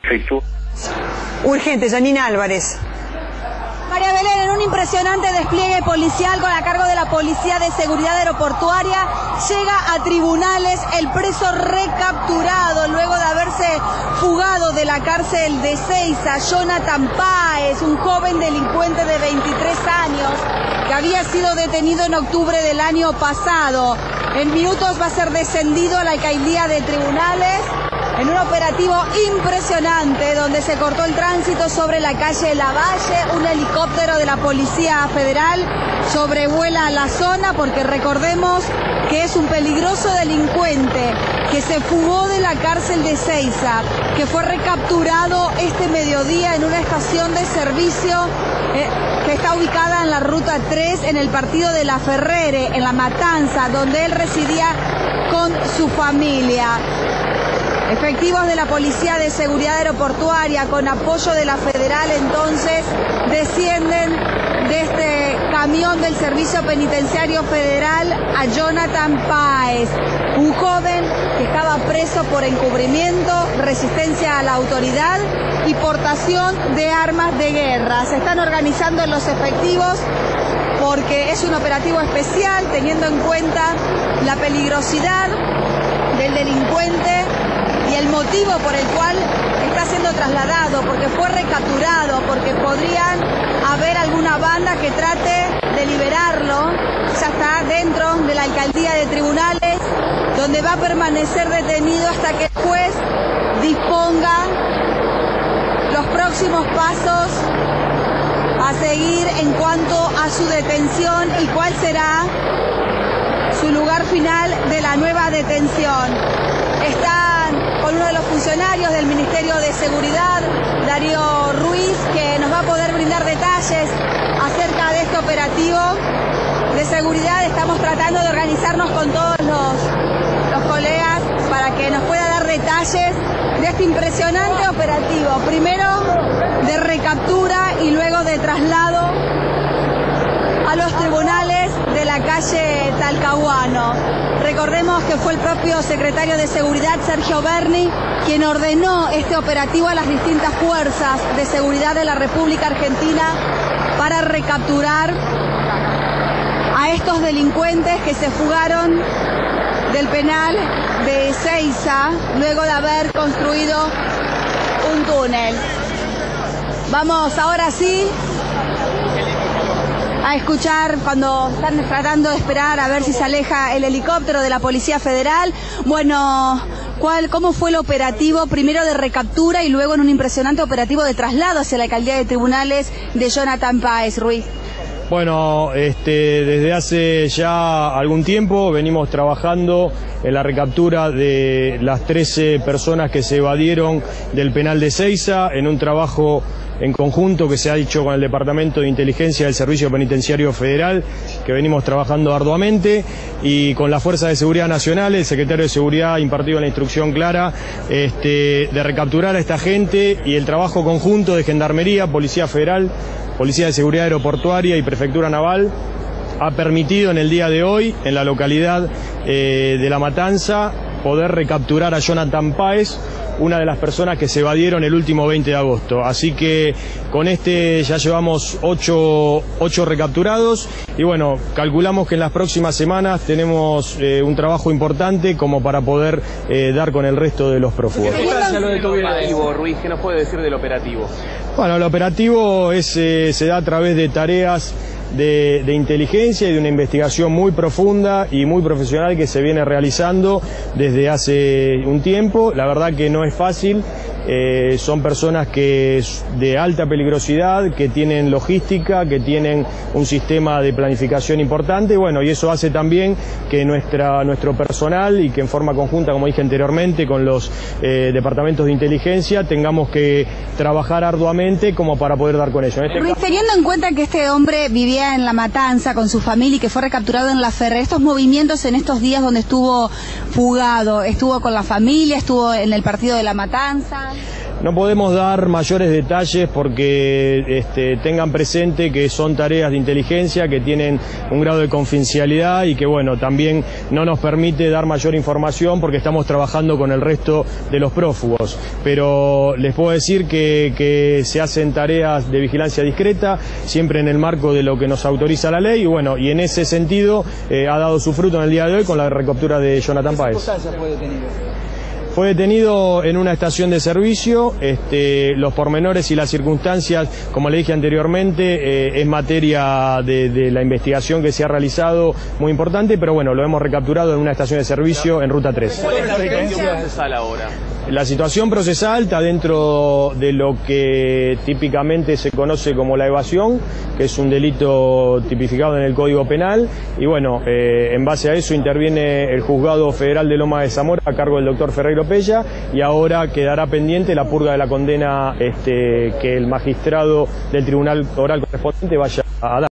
Facebook. Urgente, Janina Álvarez. María Belén, en un impresionante despliegue policial con a cargo de la Policía de Seguridad Aeroportuaria, llega a tribunales el preso recapturado luego de haberse fugado de la cárcel de Ezeiza, Jonathan Páez, un joven delincuente de 23 años que había sido detenido en octubre del año pasado. En minutos va a ser descendido a la alcaldía de tribunales en un operativo impresionante donde se cortó el tránsito sobre la calle Lavalle. Un helicóptero de la Policía Federal sobrevuela la zona porque recordemos que es un peligroso delincuente que se fugó de la cárcel de Ezeiza, que fue recapturado este mediodía en una estación de servicio que está ubicada en la ruta 3 en el partido de La Ferrere, en La Matanza, donde él residía con su familia. Efectivos de la Policía de Seguridad Aeroportuaria con apoyo de la Federal entonces descienden de este camión del Servicio Penitenciario Federal a Jonathan Páez, un joven que estaba preso por encubrimiento, resistencia a la autoridad y portación de armas de guerra. Se están organizando los efectivos porque es un operativo especial teniendo en cuenta la peligrosidad del delincuente y el motivo por el cual está siendo trasladado, porque fue recapturado, porque podrían haber alguna banda que trate de liberarlo. Ya está dentro de la alcaldía de tribunales, donde va a permanecer detenido hasta que el juez disponga los próximos pasos a seguir en cuanto a su detención y cuál será su lugar final de la nueva detención. Están con uno de los funcionarios del Ministerio de Seguridad, Darío Ruiz, que nos va a poder brindar detalles acerca de este operativo de seguridad. Estamos tratando de organizarnos con todos los colegas para que nos pueda dar detalles de este impresionante operativo, primero de recaptura y luego de traslado a los tribunales de la calle Talcahuano. Recordemos que fue el propio secretario de Seguridad, Sergio Berni, quien ordenó este operativo a las distintas fuerzas de seguridad de la República Argentina para recapturar a estos delincuentes que se fugaron del penal de Ezeiza luego de haber construido un túnel. Vamos ahora sí a escuchar cuando están tratando de esperar a ver si se aleja el helicóptero de la Policía Federal. Bueno, ¿cómo fue el operativo? Primero de recaptura y luego en un impresionante operativo de traslado hacia la alcaldía de tribunales de Jonathan Páez, Ruiz. Bueno, desde hace ya algún tiempo venimos trabajando en la recaptura de las 13 personas que se evadieron del penal de Ezeiza, en un trabajo en conjunto que se ha hecho con el Departamento de Inteligencia del Servicio Penitenciario Federal, que venimos trabajando arduamente, y con la Fuerza de Seguridad Nacional. El secretario de Seguridad ha impartido la instrucción clara de recapturar a esta gente, y el trabajo conjunto de Gendarmería, Policía Federal, Policía de Seguridad Aeroportuaria y Prefectura Naval ha permitido en el día de hoy, en la localidad de La Matanza, poder recapturar a Jonathan Páez, una de las personas que se evadieron el último 20 de agosto. Así que con ya llevamos 8 recapturados, y bueno, calculamos que en las próximas semanas tenemos un trabajo importante como para poder dar con el resto de los prófugos. Ruiz, ¿qué nos puede decir del operativo? Bueno, el operativo se da a través de tareas de inteligencia y de una investigación muy profunda y muy profesional que se viene realizando desde hace un tiempo. La verdad que no es fácil. Son personas de alta peligrosidad, que tienen logística, que tienen un sistema de planificación importante, y eso hace también que nuestro personal, y que en forma conjunta, como dije anteriormente, con los departamentos de inteligencia, tengamos que trabajar arduamente como para poder dar con ello. Teniendo en cuenta que este hombre vivía en La Matanza con su familia y que fue recapturado en La Ferrere, estos movimientos en estos días donde estuvo fugado, ¿estuvo con la familia, estuvo en el partido de La Matanza? No podemos dar mayores detalles porque tengan presente que son tareas de inteligencia que tienen un grado de confidencialidad y que bueno, también no nos permite dar mayor información porque estamos trabajando con el resto de los prófugos. Pero les puedo decir que se hacen tareas de vigilancia discreta, siempre en el marco de lo que nos autoriza la ley, y bueno, y en ese sentido ha dado su fruto en el día de hoy con la recaptura de Jonathan Páez. ¿Qué circunstancias fue detenido? Fue detenido en una estación de servicio. Los pormenores y las circunstancias, como le dije anteriormente, es materia de la investigación que se ha realizado, muy importante, pero bueno, lo hemos recapturado en una estación de servicio en Ruta 3. ¿Cuál es la situación procesal ahora? La situación procesal está dentro de lo que típicamente se conoce como la evasión, que es un delito tipificado en el Código Penal, y bueno, en base a eso interviene el Juzgado Federal de Lomas de Zamora a cargo del doctor Ferreiro Pella, y ahora quedará pendiente la purga de la condena que el magistrado del Tribunal Oral correspondiente vaya a dar.